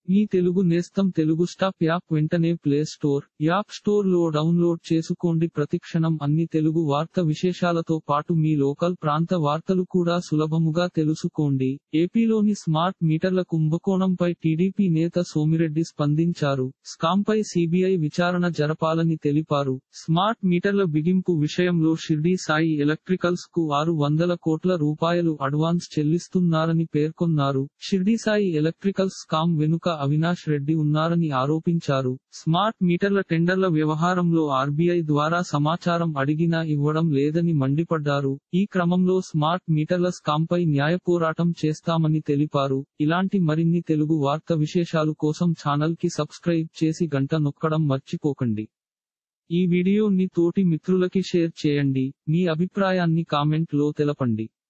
మీ తెలుగు నేస్తం Telugu stop app వెంటనే play store, app store లో డౌన్లోడ్ చేసుకోండి. ప్రతిక్షణం అన్ని తెలుగు వార్త విశేషాలతో పాటు మీ లోకల్ ప్రాంత వార్తలు కూడా సులభముగా తెలుసుకోండి. ఏపీలోని స్మార్ట్ మీటర్ల కుంభకోణంపై టీడీపీ నేత సోమిరెడ్డి స్పందించారు. స్కామ్పై సీబీఐ విచారణ జరపాలని తెలిపారు. స్మార్ట్ మీటర్ల బిగింపు విషయంలో షిర్డీ సాయి ఎలక్ట్రికల్స్ కు 600 కోట్ల రూపాయలు అడ్వాన్స్ చెల్లిస్తున్నారని పేర్కొన్నారు. షిర్డీ సాయి ఎలక్ట్రికల్స్ స్కామ్ వెనుక అవినాష్ రెడ్డి ఉన్నారని ఆరోపించారు. స్మార్ట్ మీటర్ల టెండర్ల వ్యవహారంలో ఆర్బీఐ ద్వారా సమాచారం అడిగినా ఇవ్వడం లేదని మండిపడ్డారు. ఈ క్రమంలో స్మార్ట్ మీటర్ల స్కామ్పై న్యాయ పోరాటం చేస్తామని తెలిపారు. ఇలాంటి మరిన్ని తెలుగు వార్త విశేషాలు కోసం ఛానల్ కి సబ్స్క్రైబ్ చేసి గంట నొక్కడం మర్చిపోకండి. ఈ వీడియోని తోటి మిత్రులకి షేర్ చేయండి. మీ అభిప్రాయాన్ని కామెంట్ లో తెలపండి.